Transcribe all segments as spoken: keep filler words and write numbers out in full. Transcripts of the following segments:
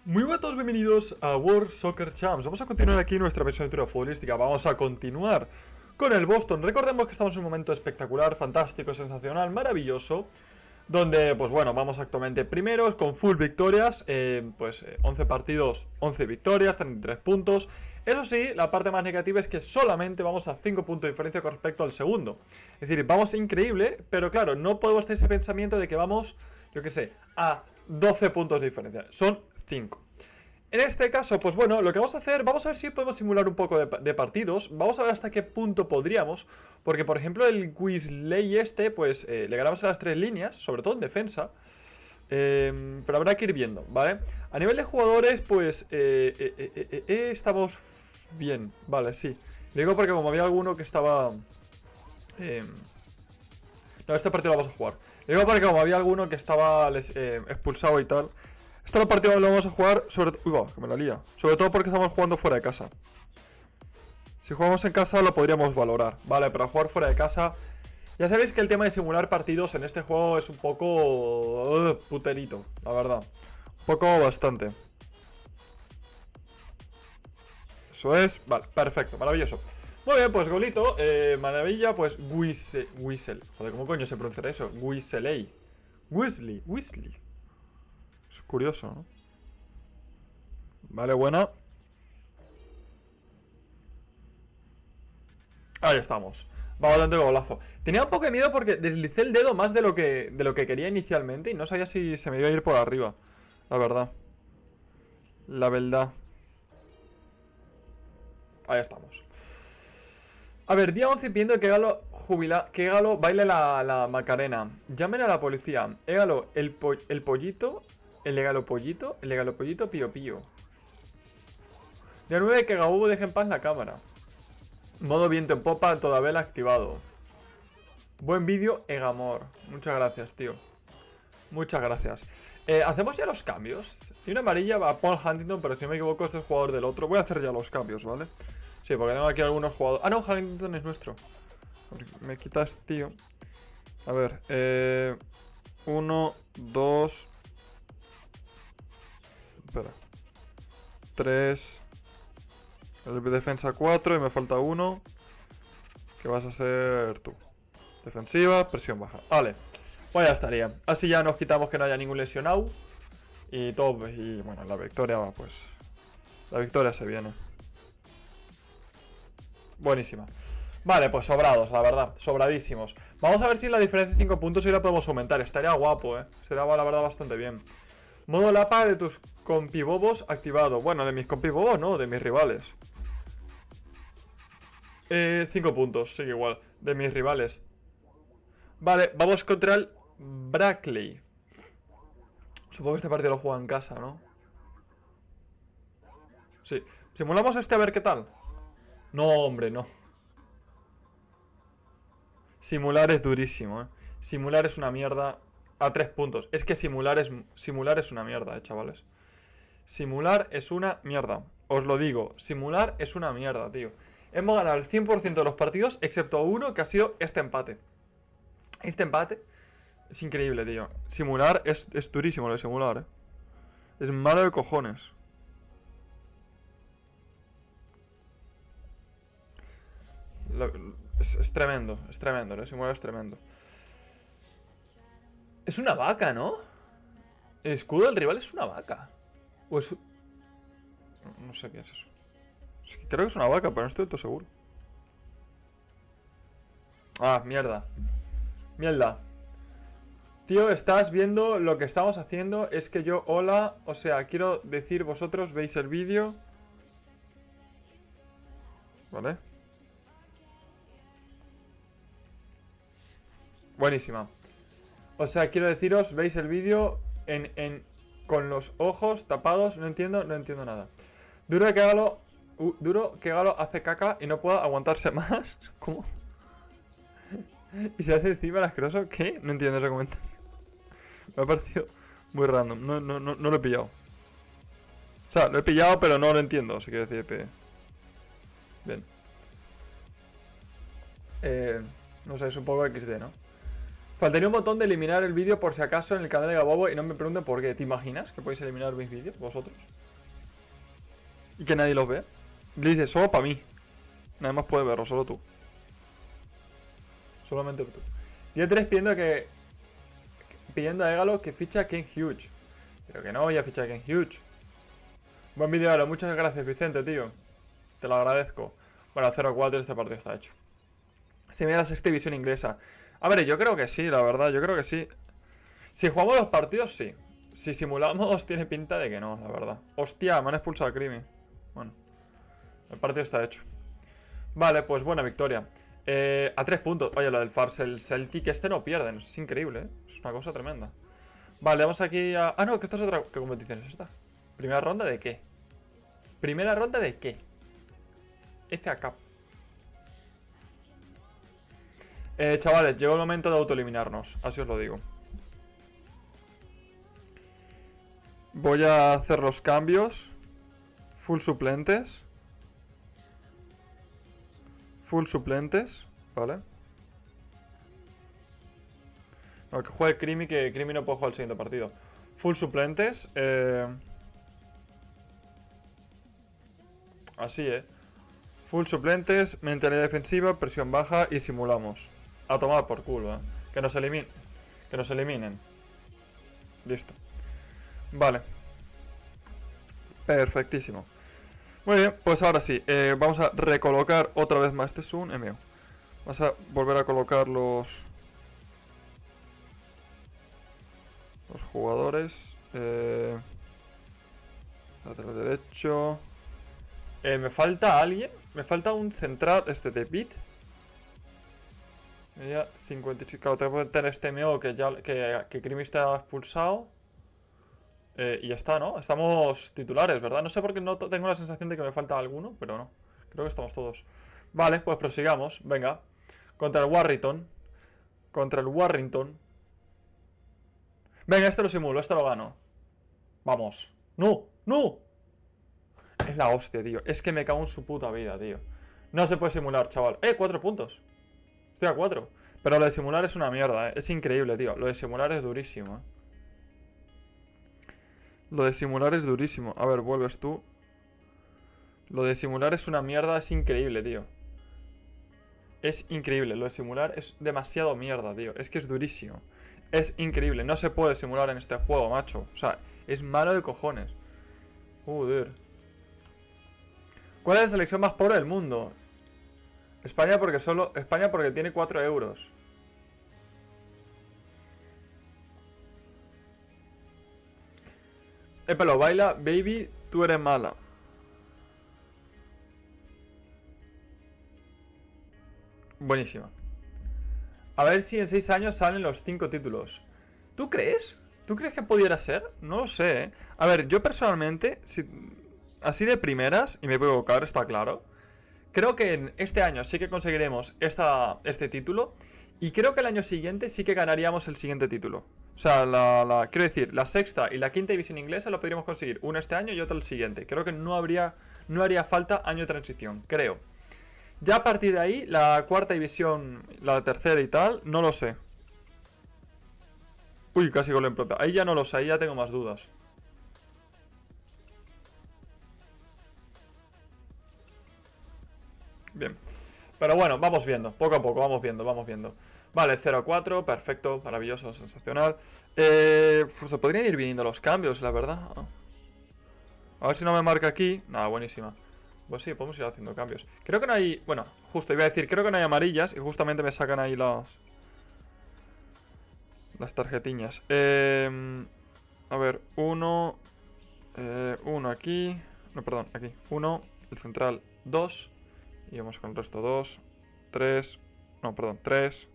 Muy buenas a todos, bienvenidos a World Soccer Champs. Vamos a continuar aquí nuestra versión de futbolística. Vamos a continuar con el Boston. Recordemos que estamos en un momento espectacular, fantástico, sensacional, maravilloso, donde, pues bueno, vamos actualmente primeros con full victorias, eh, pues eh, once partidos, once victorias, treinta y tres puntos. Eso sí, la parte más negativa es que solamente vamos a cinco puntos de diferencia con respecto al segundo. Es decir, vamos increíble, pero claro, no podemos tener ese pensamiento de que vamos, yo qué sé, a doce puntos de diferencia. Son cinco. En este caso, pues bueno, lo que vamos a hacer, vamos a ver si podemos simular un poco de, de partidos. Vamos a ver hasta qué punto podríamos, porque por ejemplo el Weasley este, pues eh, le ganamos a las tres líneas, sobre todo en defensa. eh, Pero habrá que ir viendo, ¿vale? A nivel de jugadores, pues eh, eh, eh, eh, eh, estamos bien, vale, sí. Le digo porque como había alguno que estaba... Eh, no, este partido lo vamos a jugar. Le digo porque como había alguno que estaba les, eh, expulsado y tal. Este partido lo vamos a jugar sobre... Uy, va, que me la lía. Sobre todo porque estamos jugando fuera de casa. Si jugamos en casa lo podríamos valorar. Vale, pero jugar fuera de casa... Ya sabéis que el tema de simular partidos en este juego es un poco... Uh, puterito, la verdad. Un poco bastante. Eso es... Vale, perfecto, maravilloso. Muy bien, pues golito. Eh, maravilla, pues... Whistle... Whistle. Joder, ¿cómo coño se pronunciará eso? Weasley. Weasley. Weasley. Es curioso, ¿no? Vale, buena. Ahí estamos. Vamos dando golazo. Tenía un poco de miedo porque deslicé el dedo más de lo que de lo que quería inicialmente y no sabía si se me iba a ir por arriba. La verdad. La verdad. Ahí estamos. A ver, día once pidiendo que Galo jubila, que Galo baile la, la Macarena. Llamen a la policía. Égalo, el, po el pollito. El legalo pollito. El legalo pollito pío pío. Día nueve que Gabu deje en paz la cámara. Modo viento en popa, toda vela activado. Buen vídeo, Egamor. Muchas gracias, tío. Muchas gracias. eh, ¿Hacemos ya los cambios? Y una amarilla va a Paul Huntington, pero si no me equivoco este es el jugador del otro. Voy a hacer ya los cambios, ¿vale? Sí, porque tengo aquí algunos jugadores. Ah, no, Huntington es nuestro. Me quitas, tío. A ver, eh... Uno, dos... Espera. Tres... El defensa cuatro y me falta uno. Que vas a ser tú. Defensiva, presión baja. Vale, pues ya estaría. Así ya nos quitamos que no haya ningún lesionado. Y todo, y bueno, la victoria va, pues. La victoria se viene. Buenísima. Vale, pues sobrados, la verdad, sobradísimos. Vamos a ver si la diferencia de cinco puntos hoy la podemos aumentar. Estaría guapo, eh. Sería la verdad bastante bien. Modo lapa de tus compibobos activado. Bueno, de mis compibobos no, de mis rivales. Eh, cinco puntos, sigue igual. De mis rivales. Vale, vamos contra el Brackley. Supongo que este partido lo juega en casa, ¿no? Sí. Simulamos este a ver qué tal. No, hombre, no. Simular es durísimo, ¿eh? Simular es una mierda. A tres puntos. Es que simular es, simular es una mierda, ¿eh, chavales? Simular es una mierda. Os lo digo. Simular es una mierda, tío. Hemos ganado el cien por ciento de los partidos, excepto uno que ha sido este empate. Este empate es increíble, tío. Simular es, es durísimo lo de simular, eh. Es malo de cojones. Lo, es, es tremendo, es tremendo, ¿no? Simular es tremendo. Es una vaca, ¿no? El escudo del rival es una vaca. O es... No, no sé qué es eso. Es que creo que es una vaca, pero no estoy todo seguro. Ah, mierda. Mierda. Tío, estás viendo lo que estamos haciendo. Es que yo, hola. O sea, quiero decir, vosotros veis el vídeo. Vale. Buenísima. O sea, quiero deciros, veis el vídeo en, en, con los ojos tapados. No entiendo, no entiendo nada. Duro que Galo, uh, duro que Galo hace caca y no pueda aguantarse más. ¿Cómo? ¿Y se hace encima el asqueroso? ¿Qué? No entiendo ese comentario. Me ha parecido muy random. No, no, no, no lo he pillado. O sea, lo he pillado, pero no lo entiendo. Así que decir. Bien. Eh, no sé, es un poco equis de, ¿no? Faltaría un botón de eliminar el vídeo por si acaso en el canal de Gabobo y no me pregunten por qué. ¿Te imaginas que podéis eliminar mis vídeos vosotros? Y que nadie los ve. Le dices, solo para mí. Nadie más puede verlo, solo tú. Solamente tú. Día tres pidiendo que... Pidiendo a Egalo que ficha a Ken Huge. Pero que no voy a fichar a Ken Huge. Buen vídeo, Egalo. Muchas gracias, Vicente, tío. Te lo agradezco. Bueno, cero cuatro este partido está hecho. Se mira la sexta división inglesa. A ver, yo creo que sí, la verdad. Yo creo que sí. Si jugamos los partidos, sí. Si simulamos, tiene pinta de que no, la verdad. Hostia, me han expulsado a Crimi. Bueno. El partido está hecho. Vale, pues buena victoria. Eh, a tres puntos. Oye, lo del Fars, el Celtic este no pierden. Es increíble, ¿eh? Es una cosa tremenda. Vale, vamos aquí a... Ah, no, que esta es otra... ¿Qué competición es esta? ¿Primera ronda de qué? ¿Primera ronda de qué? F A Cup. Eh, chavales, llegó el momento de autoeliminarnos. Así os lo digo. Voy a hacer los cambios. Full suplentes. Full suplentes, ¿vale? No, que juegue Crimi, que Crimi no puede jugar el siguiente partido. Full suplentes. Eh... Así, ¿eh? Full suplentes, mentalidad defensiva, presión baja y simulamos. A tomar por culo, ¿eh? Que nos eliminen. Que nos eliminen. Listo. Vale. Perfectísimo. Muy bien, pues ahora sí, eh, vamos a recolocar otra vez más. Este es un M O. Vamos a volver a colocar los Los jugadores. eh, Lateral derecho. eh, Me falta alguien. Me falta un central, este de Bit. Ya, cincuenta y cinco. Claro, tengo que tener este M O que ya que, que Crimi está expulsado. Eh, y ya está, ¿no? Estamos titulares, ¿verdad? No sé por qué no tengo la sensación de que me falta alguno, pero no. Creo que estamos todos. Vale, pues prosigamos. Venga. Contra el Warrington. Contra el Warrington. Venga, este lo simulo, este lo gano. Vamos. ¡No! ¡No! Es la hostia, tío. Es que me cago en su puta vida, tío. No se puede simular, chaval. ¡Eh! Cuatro puntos. Estoy a cuatro. Pero lo de simular es una mierda, ¿eh? Es increíble, tío. Lo de simular es durísimo, ¿eh? Lo de simular es durísimo. A ver, vuelves tú. Lo de simular es una mierda, es increíble, tío. Es increíble. Lo de simular es demasiado mierda, tío. Es que es durísimo. Es increíble. No se puede simular en este juego, macho. O sea, es malo de cojones. Joder. ¿Cuál es la selección más pobre del mundo? España porque solo... España porque tiene cuatro euros. Épelo, baila, baby, tú eres mala. Buenísima. A ver si en seis años salen los cinco títulos. ¿Tú crees? ¿Tú crees que pudiera ser? No lo sé, ¿eh? A ver, yo personalmente, si, así de primeras, y me puedo equivocar, está claro, creo que en este año sí que conseguiremos esta, este título. Y creo que el año siguiente sí que ganaríamos el siguiente título. O sea, la, la, quiero decir, la sexta y la quinta división inglesa lo podríamos conseguir. Uno este año y otro el siguiente. Creo que no habría, no haría falta año de transición, creo. Ya a partir de ahí, la cuarta división, la tercera y tal, no lo sé. Uy, casi gol en propia. Ahí ya no lo sé, ahí ya tengo más dudas. Bien. Pero bueno, vamos viendo, poco a poco, vamos viendo, vamos viendo. Vale, cero a cuatro, perfecto, maravilloso, sensacional. Eh, pues se podrían ir viniendo los cambios, la verdad. A ver si no me marca aquí. Nada, buenísima. Pues sí, podemos ir haciendo cambios. Creo que no hay... Bueno, justo iba a decir, creo que no hay amarillas. Y justamente me sacan ahí las... Las tarjetiñas. Eh, a ver, uno... Eh, uno aquí... No, perdón, aquí. Uno, el central, dos. Y vamos con el resto, dos, tres... No, perdón, tres...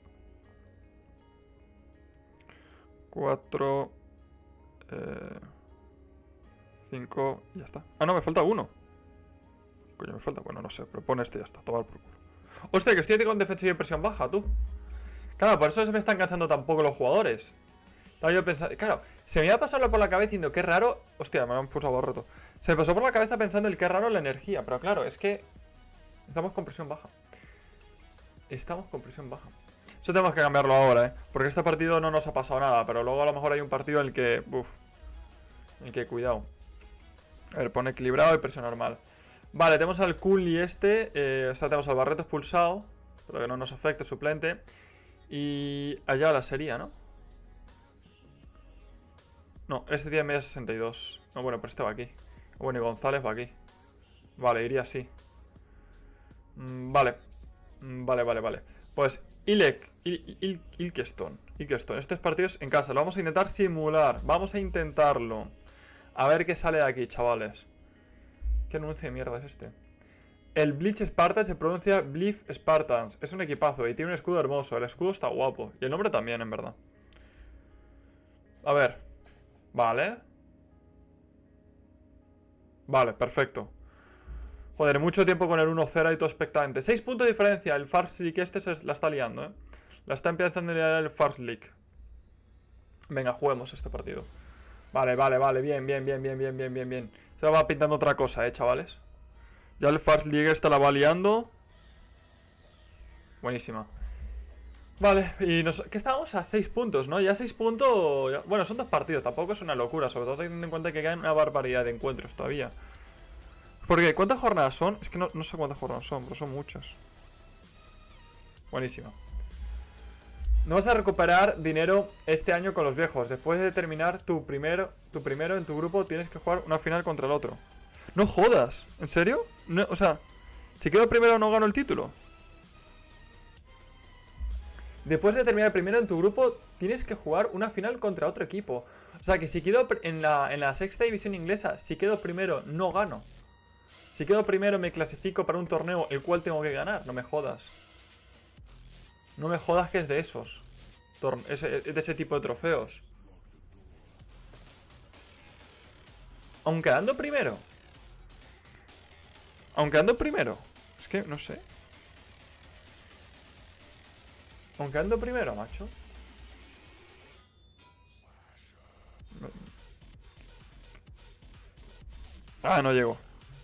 cuatro... Eh, cinco... Y ya está. Ah, no, me falta uno. Coño, me falta... Bueno, no sé, pero pon este y ya está. Tomar por culo. Hostia, que estoy con defensiva y presión baja, tú. Claro, por eso se me están cansando tampoco los jugadores. Estaba yo pensando... Claro, se me iba a pasarlo por la cabeza diciendo qué raro... Hostia, me han pulsado roto. Se me pasó por la cabeza pensando el qué raro la energía. Pero claro, es que... Estamos con presión baja. Estamos con presión baja. O Eso tenemos que cambiarlo ahora, ¿eh? Porque este partido no nos ha pasado nada, pero luego a lo mejor hay un partido en el que... Uf, en el que cuidado. A ver, pone equilibrado y presión normal. Vale, tenemos al Cooley este, eh, o sea, tenemos al Barreto expulsado, pero que no nos afecte, suplente. Y allá la sería, ¿no? No, este tiene media sesenta y dos. No, bueno, pero este va aquí. Bueno, y González va aquí. Vale, iría así. Mm, vale. Mm, vale, vale, vale. Pues Ilek, Il, Il, Ilkeston. Ilkeston. Estos partidos en casa. Lo vamos a intentar simular. Vamos a intentarlo. A ver qué sale de aquí, chavales. ¿Qué anuncio de mierda es este? El Bleach Spartan se pronuncia Bleach Spartans. Es un equipazo y tiene un escudo hermoso. El escudo está guapo. Y el nombre también, en verdad. A ver. Vale. Vale, perfecto. Joder, mucho tiempo con el uno cero y todo expectante. seis puntos de diferencia. El Fars League este se la está liando, ¿eh? La está empezando a liar el Fars League. Venga, juguemos este partido. Vale, vale, vale. Bien, bien, bien, bien, bien, bien, bien, bien. Se va pintando otra cosa, ¿eh, chavales? Ya el Fars League esta la va liando. Buenísima. Vale, y nos... que estábamos a seis puntos, ¿no? Ya seis puntos... ya... Bueno, son dos partidos, tampoco es una locura. Sobre todo teniendo en cuenta que quedan una barbaridad de encuentros todavía. Porque, ¿cuántas jornadas son? Es que no, no sé cuántas jornadas son, pero son muchas. Buenísima. No vas a recuperar dinero este año con los viejos. Después de terminar tu primero, tu primero en tu grupo, tienes que jugar una final contra el otro. ¡No jodas! ¿En serio? No, o sea, si quedo primero no gano el título. Después de terminar primero en tu grupo, tienes que jugar una final contra otro equipo. O sea, que si quedo en la, en la sexta división inglesa, si quedo primero, no gano. Si quedo primero, me clasifico para un torneo el cual tengo que ganar. No me jodas. No me jodas que es de esos. Es de ese tipo de trofeos. Aunque ando primero. Aunque ando primero. Es que no sé. Aunque ando primero, macho. Ah, no llego.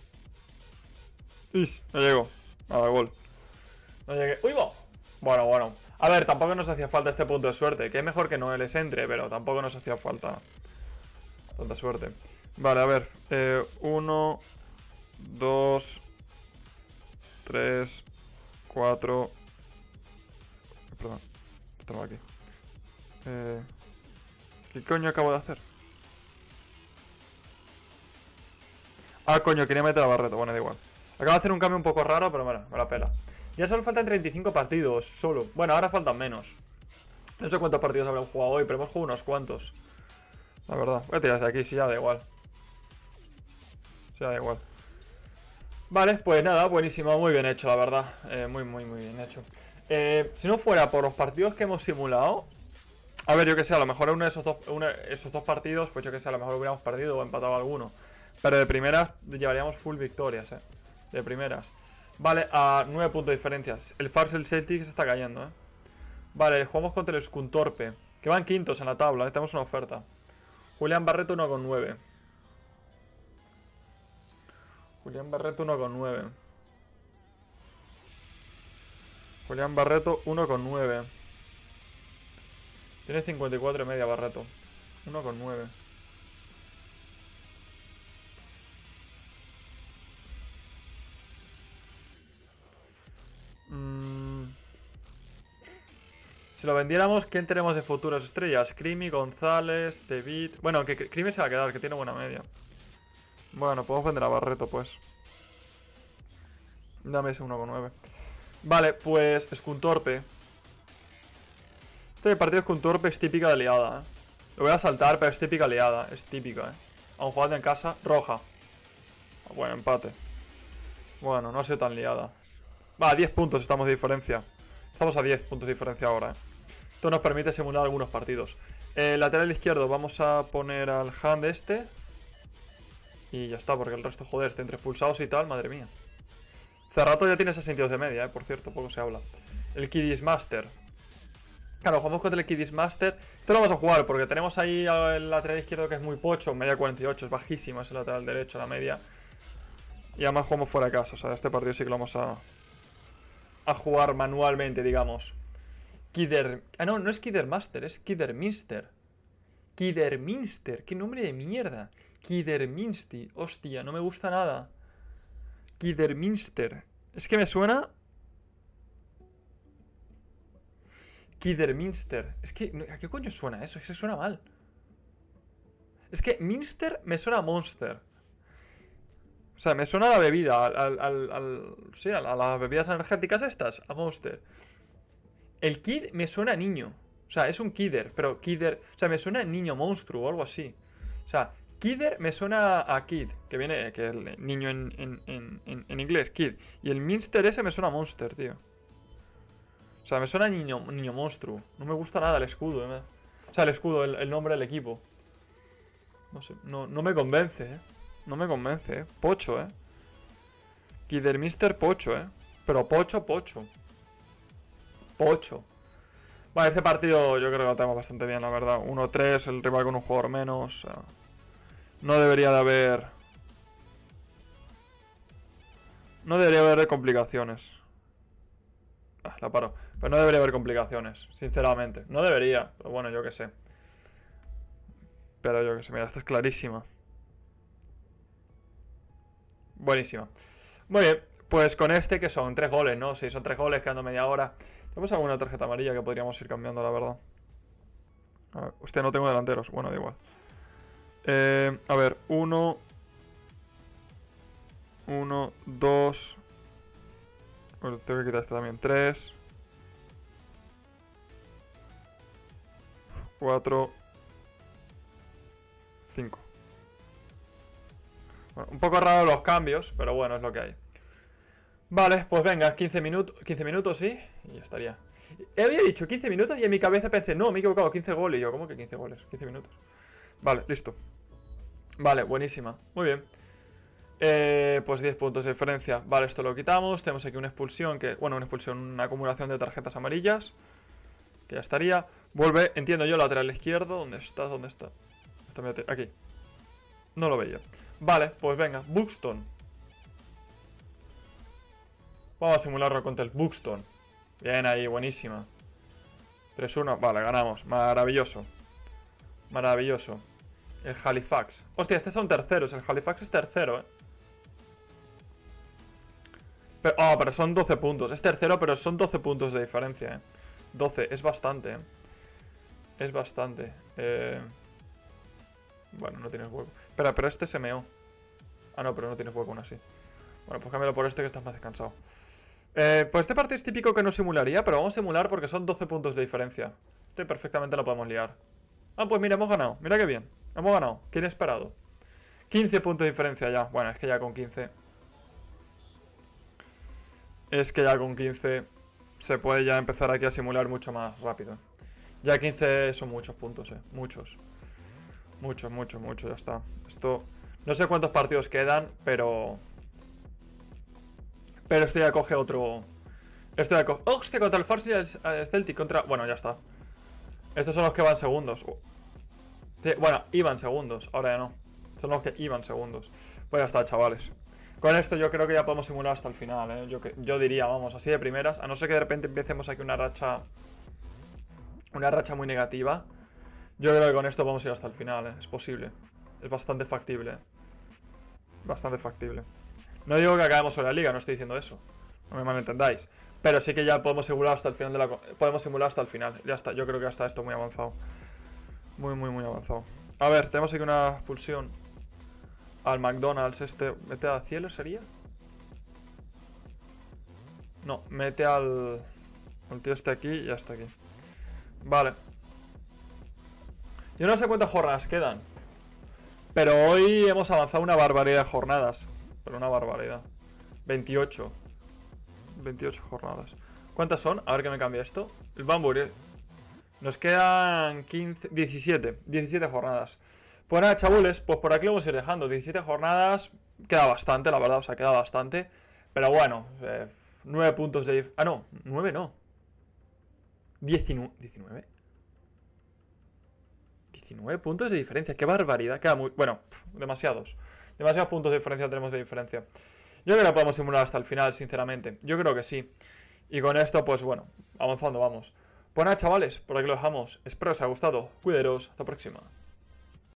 Is, no llego. Nada, gol. No llegué. ¡Uy, va! Bueno, bueno. A ver, tampoco nos hacía falta este punto de suerte. Que es mejor que no les entre, pero tampoco nos hacía falta tanta suerte. Vale, a ver. Eh, uno, dos, tres, cuatro. Perdón. Estaba aquí. Eh, ¿Qué coño acabo de hacer? Ah, coño, quería meter a Barreto. Bueno, da igual. Acabo de hacer un cambio un poco raro, pero bueno, me la pela. Ya solo faltan treinta y cinco partidos, solo. Bueno, ahora faltan menos. No sé cuántos partidos habrán jugado hoy, pero hemos jugado unos cuantos. La verdad. Voy a tirar de aquí, si ya da igual. Si ya da igual. Vale, pues nada, buenísimo. Muy bien hecho, la verdad. Eh, muy, muy, muy bien hecho. Eh, si no fuera por los partidos que hemos simulado... A ver, yo que sé, a lo mejor en uno de esos dos, uno, esos dos partidos, pues yo que sé, a lo mejor hubiéramos perdido o empatado alguno. Pero de primeras llevaríamos full victorias, eh. De primeras. Vale, a nueve puntos de diferencias. El Fars, el Celtic se está cayendo, eh. Vale, jugamos contra el Scunthorpe, que van quintos en la tabla, eh. Tenemos una oferta. Julián Barreto uno coma nueve. Julián Barreto uno coma nueve. Julián Barreto uno coma nueve. Tiene cincuenta y cuatro y media Barreto. uno coma nueve. Mm. Si lo vendiéramos, ¿quién tenemos de futuras estrellas? Crimi, González, David... Bueno, que Crimi se va a quedar, que tiene buena media. Bueno, podemos vender a Barreto, pues. Dame ese uno coma nueve. Vale, pues Scunthorpe. Este partido Scunthorpe es típica de liada, ¿eh? Lo voy a saltar, pero es típica liada. Es típica, ¿eh? Aún jugando en casa, roja. Bueno, empate. Bueno, no ha sido tan liada. Va, a diez puntos estamos de diferencia. Estamos a diez puntos de diferencia ahora, ¿eh? Esto nos permite simular algunos partidos. Eh, lateral izquierdo, vamos a poner al Hand este. Y ya está, porque el resto, joder, está entre expulsados y tal, madre mía. Cerrato ya tiene sesenta y dos de media, eh, por cierto, poco se habla. El Kiddies Master. Claro, jugamos contra el Kiddies Master. Esto lo vamos a jugar porque tenemos ahí el lateral izquierdo que es muy pocho, media cuarenta y ocho, es bajísimo ese lateral derecho, la media. Y además jugamos fuera de casa, o sea, este partido sí que lo vamos a, a jugar manualmente, digamos. Kider... Ah, no, no es Kidermaster, es Kiderminster. Kiderminster, qué nombre de mierda. Kiderminsti, hostia, no me gusta nada. Kiderminster. Es que me suena... Kiderminster. Es que... ¿A qué coño suena eso? Es que suena mal. Es que Minster me suena a Monster. O sea, me suena a la bebida, al... al, al, al sí, a, a las bebidas energéticas estas, a Monster. El Kid me suena a niño. O sea, es un Kidder, pero Kidder... O sea, me suena a niño monstruo o algo así. O sea, Kidder me suena a Kid, que viene, que es el niño en, en, en, en, en inglés, Kid. Y el Minster ese me suena a Monster, tío. O sea, me suena a niño, niño monstruo. No me gusta nada el escudo, ¿eh? O sea, el escudo, el, el nombre del equipo. No sé, no, no me convence, ¿eh? No me convence, ¿eh? Pocho, ¿eh? Kiderminster Pocho, ¿eh? Pero Pocho, Pocho. Pocho. Vale, este partido yo creo que lo tenemos bastante bien, la verdad. uno tres, el rival con un jugador menos. O sea, no debería de haber... No debería haber complicaciones. Ah, la paro. Pero no debería haber complicaciones, sinceramente. No debería, pero bueno, yo qué sé. Pero yo qué sé, mira, esta es clarísima. Buenísima. Muy bien, pues con este que son tres goles, ¿no? Sí, son tres goles, quedando media hora. ¿Tenemos alguna tarjeta amarilla que podríamos ir cambiando, la verdad? A ver, hostia, no tengo delanteros. Bueno, da igual. Eh, a ver, uno... Uno, dos... Bueno, tengo que quitar este también. Tres... Cuatro... Cinco. Bueno, un poco raro los cambios, pero bueno, es lo que hay. Vale, pues venga, quince minutos, quince minutos, sí, y ya estaría. Había dicho quince minutos y en mi cabeza pensé, no, me he equivocado, quince goles. Y yo, ¿cómo que quince goles? quince minutos. Vale, listo. Vale, buenísima, muy bien. Eh, pues diez puntos de diferencia. Vale, esto lo quitamos. Tenemos aquí una expulsión, que bueno, una expulsión, una acumulación de tarjetas amarillas, que ya estaría. Vuelve, entiendo yo, lateral izquierdo. ¿Dónde está? ¿Dónde está? Está aquí. No lo veía. Vale, pues venga, Buxton. Vamos a simularlo contra el Buxton. Bien ahí, buenísima. tres uno, vale, ganamos. Maravilloso. Maravilloso. El Halifax. Hostia, este son terceros. El Halifax es tercero, eh. Pero, oh, pero son doce puntos. Es tercero, pero son doce puntos de diferencia, eh. doce, es bastante, eh. Es bastante. Eh... Bueno, no tienes hueco. Espera, pero este se meó. Ah, no, pero no tienes hueco aún así. Bueno, pues cámbialo por este que estás más descansado. Eh, pues este partido es típico que no simularía, pero vamos a simular porque son doce puntos de diferencia. Este perfectamente lo podemos liar. Ah, pues mira, hemos ganado. Mira qué bien. Hemos ganado. Qué inesperado. quince puntos de diferencia ya. Bueno, es que ya con quince... Es que ya con quince se puede ya empezar aquí a simular mucho más rápido. Ya quince son muchos puntos, eh. Muchos. Muchos, muchos, muchos, ya está. Esto... No sé cuántos partidos quedan, pero... Pero esto ya coge otro... Esto ya coge... ¡Hostia! Contra el Farsi y el Celtic contra... Bueno, ya está. Estos son los que van segundos. Sí, bueno, iban segundos. Ahora ya no. Son los que iban segundos. Pues ya está, chavales. Con esto yo creo que ya podemos simular hasta el final, ¿eh? Yo, yo diría, vamos, así de primeras. A no ser que de repente empecemos aquí una racha... Una racha muy negativa. Yo creo que con esto vamos a ir hasta el final, ¿eh? Es posible. Es bastante factible. Bastante factible. No digo que acabemos en la liga, no estoy diciendo eso. No me malentendáis. Pero sí que ya podemos simular hasta el final de la... Podemos simular hasta el final. Ya está, yo creo que ya está esto muy avanzado. Muy, muy, muy avanzado. A ver, tenemos aquí una expulsión al McDonald's este. ¿Mete a Cieler sería? No, mete al... El tío este aquí y ya está aquí. Vale. Yo no sé cuántas jornadas quedan. Pero hoy hemos avanzado una barbaridad de jornadas. Pero una barbaridad. veintiocho. veintiocho jornadas. ¿Cuántas son? A ver que me cambie esto. El Bambury. Nos quedan quince, diecisiete. diecisiete jornadas. Pues nada, chabules, pues por aquí lo vamos a ir dejando. diecisiete jornadas. Queda bastante, la verdad, o sea, queda bastante. Pero bueno, eh, nueve puntos de... Ah, no, nueve no. diecinueve. ¿diecinueve? diecinueve puntos de diferencia. Qué barbaridad. Queda muy... Bueno, pff, demasiados. Demasiados puntos de diferencia tenemos de diferencia. Yo creo que podemos simular hasta el final, sinceramente. Yo creo que sí. Y con esto, pues bueno, avanzando, vamos. Pues nada, chavales, por aquí lo dejamos. Espero que os haya gustado. Cuidaros. Hasta la próxima.